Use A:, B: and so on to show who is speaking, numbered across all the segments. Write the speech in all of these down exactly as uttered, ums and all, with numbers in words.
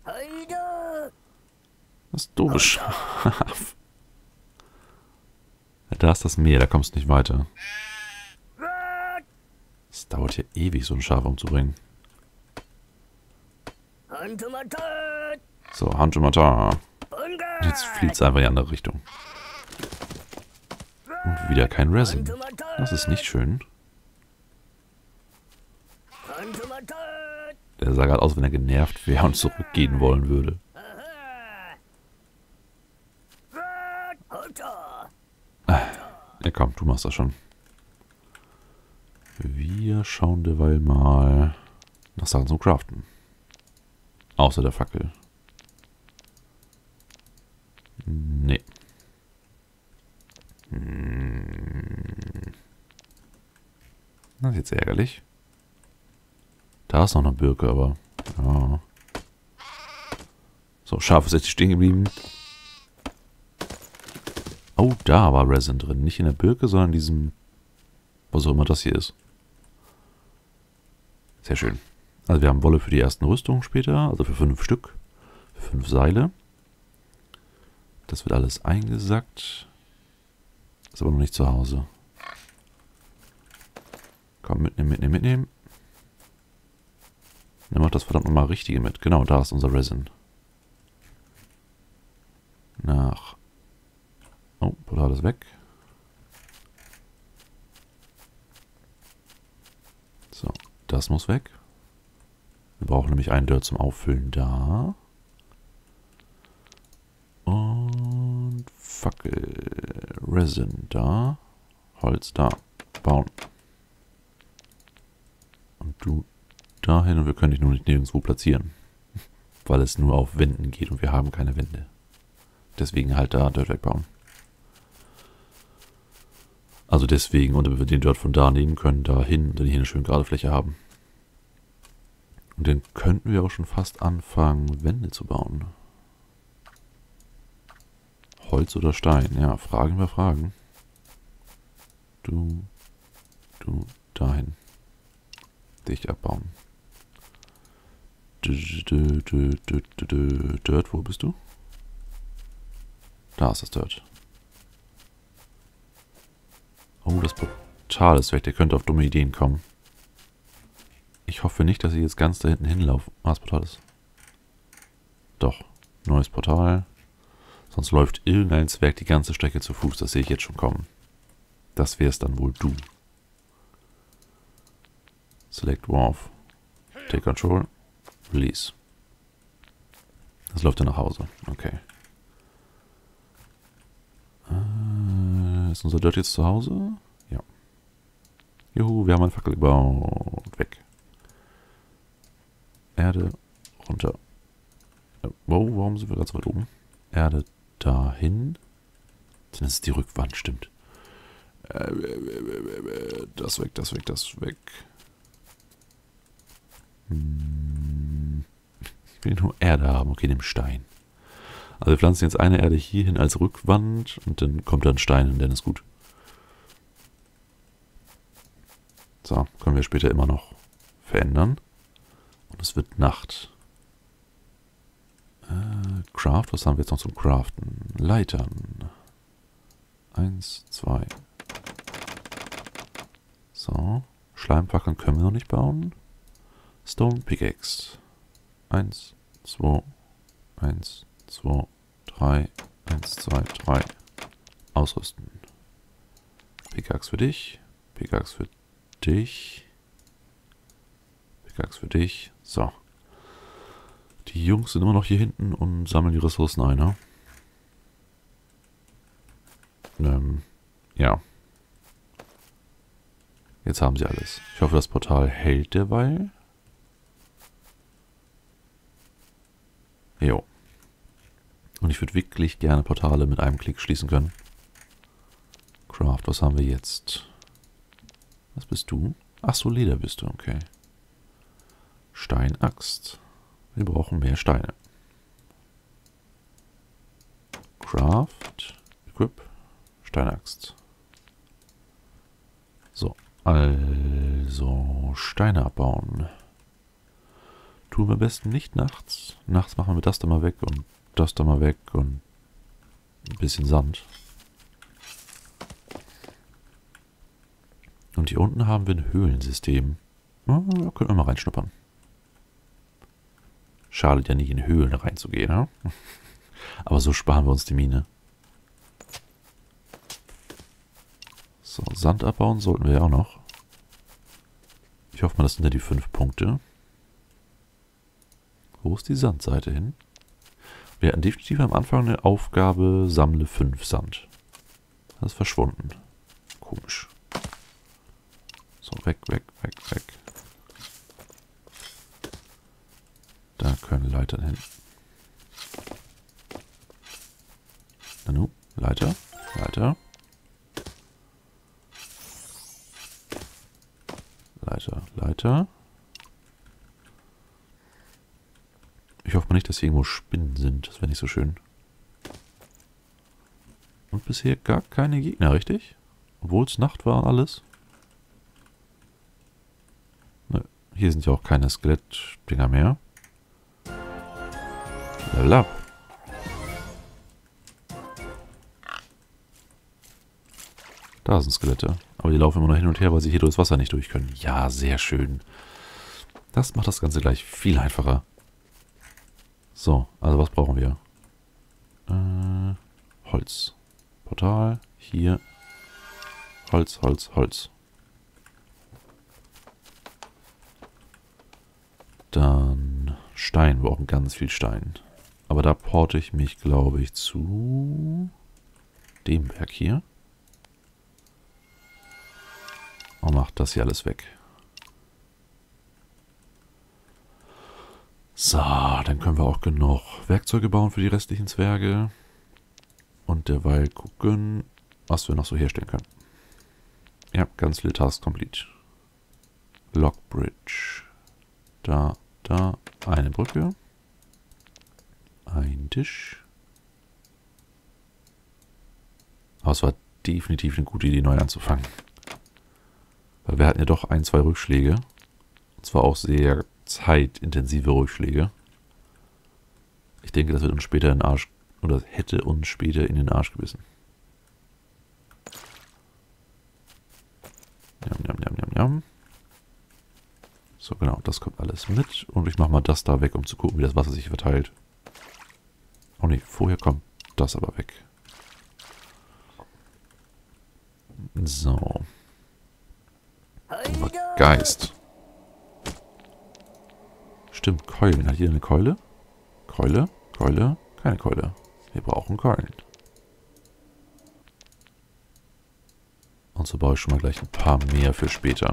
A: Das doofe Schaf. Da ist das Meer, da kommst du nicht weiter. Es dauert hier ewig, so ein Schaf umzubringen. So, Hantumata. Jetzt fliegt es einfach in die andere Richtung. Und wieder kein Resin. Das ist nicht schön. Der sah gerade aus, wenn er genervt wäre und zurückgehen wollen würde. Ja komm, du machst das schon. Wir schauen derweil mal nach Sachen zum Craften. Außer der Fackel. Nee. Hm. Das ist jetzt ärgerlich. Da ist noch eine Birke, aber... Ja. So, Schaf ist jetzt stehen geblieben. Oh, da war Resin drin. Nicht in der Birke, sondern in diesem... Was auch immer das hier ist. Sehr schön. Also wir haben Wolle für die ersten Rüstungen später. Also für fünf Stück. Für fünf Seile. Das wird alles eingesackt. Ist aber noch nicht zu Hause. Komm, mitnehmen, mitnehmen, mitnehmen. Nimm auch das verdammt nochmal Richtige mit. Genau, da ist unser Resin. Nach... Oh, Portal ist weg. So, das muss weg. Wir brauchen nämlich einen Dirt zum Auffüllen da. Und Fackel. Resin da. Holz da. Bauen. Und du dahin und wir können dich nur nicht nirgendwo platzieren. Weil es nur auf Wänden geht und wir haben keine Wände. Deswegen halt da Dirt wegbauen. Also deswegen, und damit wir den Dirt von da nehmen können, dahin, dann hier eine schöne gerade Fläche haben. Und dann könnten wir auch schon fast anfangen, Wände zu bauen. Holz oder Stein? Ja, Fragen wir Fragen. Du, du, dahin. Dich abbauen. Dirt, wo bist du? Da ist das Dirt. Oh, das Portal ist weg. Der könnte auf dumme Ideen kommen. Ich hoffe nicht, dass ich jetzt ganz da hinten hinlaufe. Ah, das Portal ist... Doch. Neues Portal. Sonst läuft irgendein Zwerg die ganze Strecke zu Fuß. Das sehe ich jetzt schon kommen. Das wär's dann wohl du. Select Wharf. Take Control. Release. Das läuft dann nach Hause. Okay. Äh, ist unser Dirt jetzt zu Hause? Ja. Juhu, wir haben eine Fackel gebaut. Weg. Erde runter. Wow, warum sind wir ganz weit oben? Erde dahin. Das ist die Rückwand, stimmt. Das weg, das weg, das weg. Ich will nur Erde haben. Okay, nimm Stein. Also wir pflanzen jetzt eine Erde hier hin als Rückwand und dann kommt dann Stein und dann ist gut. So, können wir später immer noch verändern. Und es wird Nacht. Äh, Craft, was haben wir jetzt noch zum Craften? Leitern. Eins, zwei. So. Schleimfackeln können wir noch nicht bauen. Stone Pickaxe. Eins, zwei, eins, zwei, drei, eins, zwei, drei. Ausrüsten. Pickaxe für dich. Pickaxe für dich. Pickaxe für dich. So. Die Jungs sind immer noch hier hinten und sammeln die Ressourcen ein, ne? Ähm, ja. Jetzt haben sie alles. Ich hoffe, das Portal hält derweil. Jo. Und ich würde wirklich gerne Portale mit einem Klick schließen können. Craft, was haben wir jetzt? Was bist du? Ach so, Leder bist du, okay. Steinaxt. Wir brauchen mehr Steine. Craft. Equip. Steinaxt. So. Also, Steine abbauen. tun wir am besten nicht nachts. Nachts machen wir das da mal weg und das da mal weg und ein bisschen Sand. Und hier unten haben wir ein Höhlensystem. Ja, da können wir mal reinschnuppern. Schadet ja nicht, in Höhlen reinzugehen, ne? Aber so sparen wir uns die Mine. So, Sand abbauen sollten wir ja auch noch. Ich hoffe mal, das sind ja die fünf Punkte. Wo ist die Sandseite hin? Wir hatten definitiv am Anfang eine Aufgabe, sammle fünf Sand. Das ist verschwunden. Komisch. So, weg, weg, weg, weg. Da können Leitern hin. Nanu, Leiter, Leiter. Leiter, Leiter. Ich hoffe mal nicht, dass hier irgendwo Spinnen sind. Das wäre nicht so schön. Und bisher gar keine Gegner, richtig? Obwohl es Nacht war und alles. Ne, hier sind ja auch keine Skelettdinger mehr. Level up. Da sind Skelette. Aber die laufen immer noch hin und her, weil sie hier durchs Wasser nicht durch können. Ja, sehr schön. Das macht das Ganze gleich viel einfacher. So, also was brauchen wir? Äh, Holz. Portal. Hier. Holz, Holz, Holz. Dann Stein. Wir brauchen ganz viel Stein. Aber da porte ich mich, glaube ich, zu dem Berg hier. Und mach das hier alles weg. So, dann können wir auch genug Werkzeuge bauen für die restlichen Zwerge. Und derweil gucken, was wir noch so herstellen können. Ja, ganz viele Tasks complete. Lockbridge. Da, da, eine Brücke. Ein Tisch. Aber es war definitiv eine gute Idee, neu anzufangen. Weil wir hatten ja doch ein, zwei Rückschläge. Und zwar auch sehr zeitintensive Rückschläge. Ich denke, das wird uns später in den Arsch, oder hätte uns später in den Arsch gebissen. Jam, jam, jam, jam, jam. So, genau, das kommt alles mit. Und ich mache mal das da weg, um zu gucken, wie das Wasser sich verteilt. Oh ne, vorher kommt das aber weg. So. Geist. Stimmt, Keulen. Hat hier eine Keule? Keule? Keule? Keine Keule. Wir brauchen Keulen. Und so baue ich schon mal gleich ein paar mehr für später.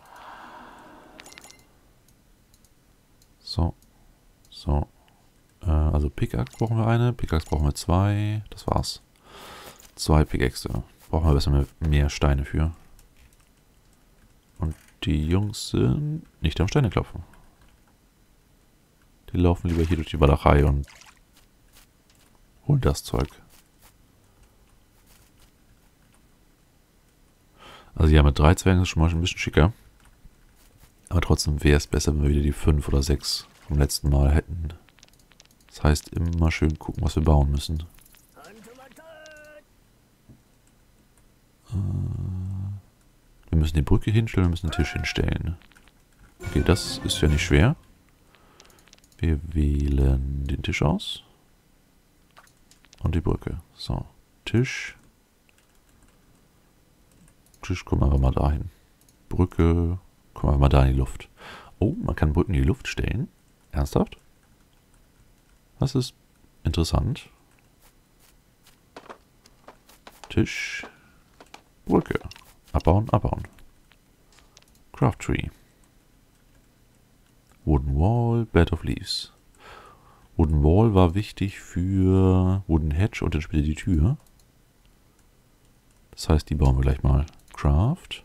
A: So. So. Äh, also Pickaxe brauchen wir eine. Pickaxe brauchen wir zwei. Das war's. Zwei Pickaxe. Brauchen wir besser mehr, mehr Steine für. Und die Jungs sind nicht am Steine klopfen. Die laufen lieber hier durch die Walachei und holen das Zeug. Also ja, mit drei Zwergen ist schon mal ein bisschen schicker. Aber trotzdem wäre es besser, wenn wir wieder die fünf oder sechs vom letzten Mal hätten. Das heißt, immer schön gucken, was wir bauen müssen. Wir müssen die Brücke hinstellen, wir müssen den Tisch hinstellen. Okay, das ist ja nicht schwer. Wir wählen den Tisch aus. Und die Brücke. So, Tisch. Tisch, kommen wir einfach mal dahin. Brücke, kommen wir mal da in die Luft. Oh, man kann Brücken in die Luft stellen. Ernsthaft? Das ist interessant. Tisch. Brücke. Abbauen, abbauen. Craft Tree. Wooden Wall, Bed of Leaves. Wooden Wall war wichtig für Wooden Hedge und dann später die Tür. Das heißt, die bauen wir gleich mal. Craft.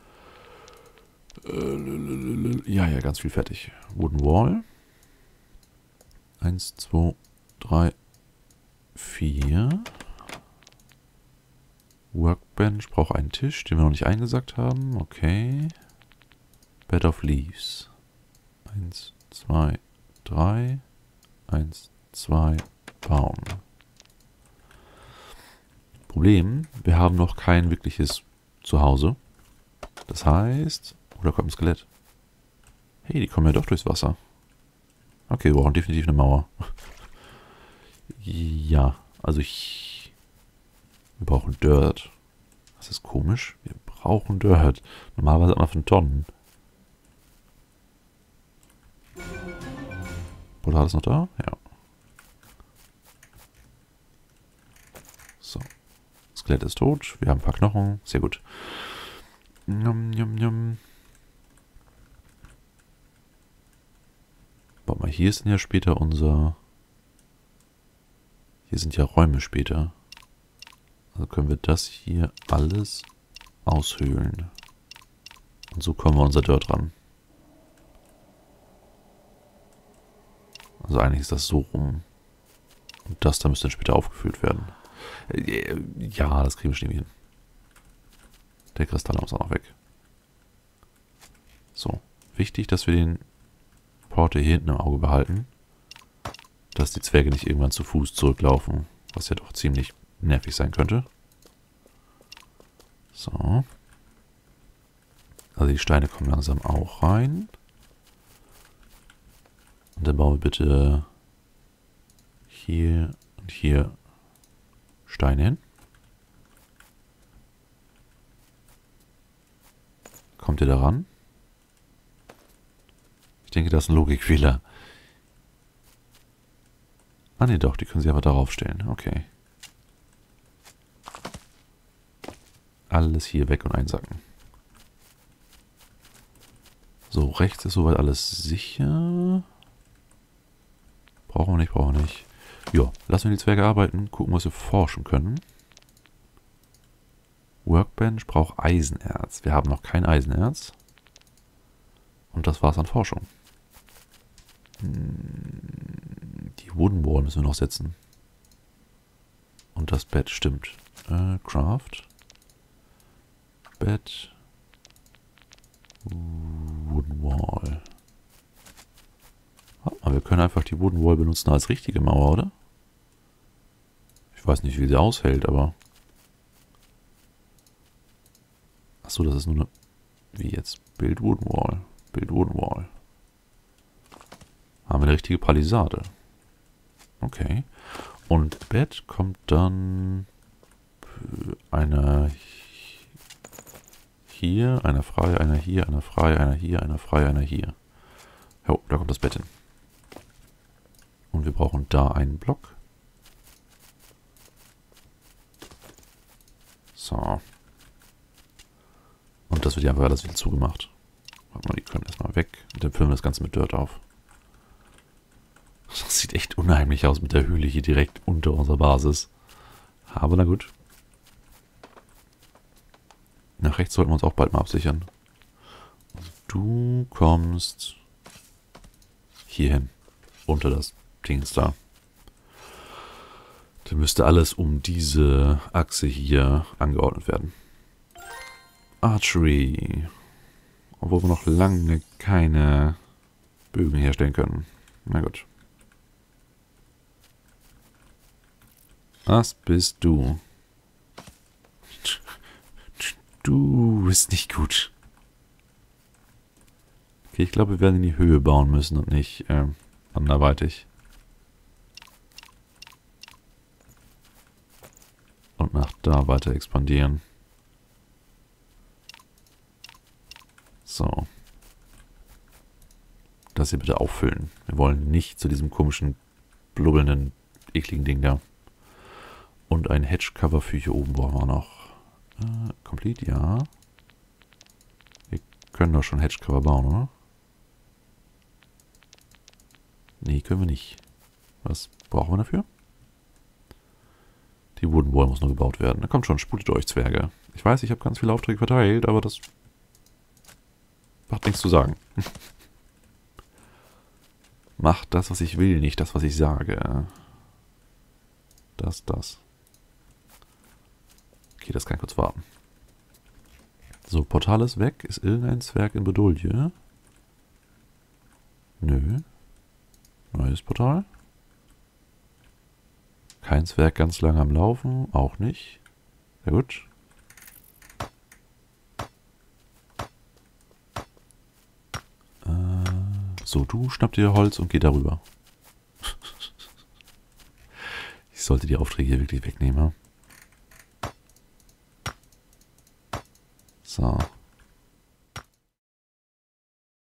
A: Ja, ja, ganz viel fertig. Wooden Wall. Eins, zwei, drei, vier. Workbench braucht einen Tisch, den wir noch nicht eingesackt haben. Okay. Bed of Leaves. Eins, zwei, drei. eins, zwei, bauen. Problem, wir haben noch kein wirkliches Zuhause. Das heißt... Oh, da kommt ein Skelett. Hey, die kommen ja doch durchs Wasser. Okay, wir brauchen definitiv eine Mauer. Ja, also ich... Wir brauchen Dirt. Das ist komisch. Wir brauchen Dirt. Normalerweise hat man von Tonnen. Portal ist noch da? Ja. So. Skelett ist tot. Wir haben ein paar Knochen. Sehr gut. Njum, njum, njum. Warte mal, hier ist denn ja später unser... Hier sind ja Räume später. Also können wir das hier alles aushöhlen. Und so kommen wir unser Dirt ran. Also eigentlich ist das so rum. Und das da müsste dann später aufgefüllt werden. Ja, das kriegen wir schon hin. Der Kristall muss auch noch weg. So. Wichtig, dass wir den Porter hier hinten im Auge behalten. Dass die Zwerge nicht irgendwann zu Fuß zurücklaufen. Was ja doch ziemlich nervig sein könnte. So. Also die Steine kommen langsam auch rein. Und dann bauen wir bitte hier und hier Steine hin. Kommt ihr da ran? Ich denke, das ist ein Logikfehler. Ah ne, doch, die können sie aber darauf stellen. Okay. Alles hier weg und einsacken. So, rechts ist soweit alles sicher. Brauchen wir nicht, brauchen wir nicht. Ja, lassen wir die Zwerge arbeiten, gucken, was wir forschen können. Workbench braucht Eisenerz. Wir haben noch kein Eisenerz. Und das war's an Forschung. Die Wooden Wall müssen wir noch setzen. Und das Bett stimmt. Äh, Craft. Bett. Wooden Wall. Aber wir können einfach die Wooden Wall benutzen als richtige Mauer, oder? Ich weiß nicht, wie sie aushält, aber... Achso, das ist nur eine... Wie jetzt? Build Wooden Wall. Build Wooden Wall. Haben wir eine richtige Palisade. Okay. Und Bett kommt dann... Einer... Hier, einer frei, einer hier, einer frei, einer hier, einer frei, einer hier. Jo, da kommt das Bett hin. Und wir brauchen da einen Block. So. Und das wird ja einfach alles wieder zugemacht. Warte mal, die können erstmal weg. Und dann füllen wir das Ganze mit Dirt auf. Das sieht echt unheimlich aus mit der Höhle hier direkt unter unserer Basis. Aber na gut. Nach rechts sollten wir uns auch bald mal absichern. Also du kommst hier hin. Unter das Dings da. Dann müsste alles um diese Achse hier angeordnet werden. Archery. Obwohl wir noch lange keine Bögen herstellen können. Na gut. Was bist du? Du bist nicht gut. Okay, ich glaube, wir werden in die Höhe bauen müssen und nicht äh, anderweitig. Und nach da weiter expandieren. So. Das hier bitte auffüllen. Wir wollen nicht zu diesem komischen, blubbelnden, ekligen Ding da. Und ein Hedge-Cover für hier oben brauchen wir noch. Äh, complete, ja. Wir können doch schon Hedge-Cover bauen, oder? Nee, können wir nicht. Was brauchen wir dafür? Die Wooden Wall muss noch gebaut werden. Da kommt schon, sputet euch, Zwerge. Ich weiß, ich habe ganz viele Aufträge verteilt, aber das macht nichts zu sagen. Macht das, was ich will, nicht das, was ich sage. Das, das. Okay, das kann kurz warten. So, Portal ist weg. Ist irgendein Zwerg in Bedouille? Nö. Neues Portal. Keins Werk ganz lange am Laufen. Auch nicht. Sehr gut. Äh, so, du schnapp dir Holz und geh darüber. Ich sollte die Aufträge hier wirklich wegnehmen. Ja? So.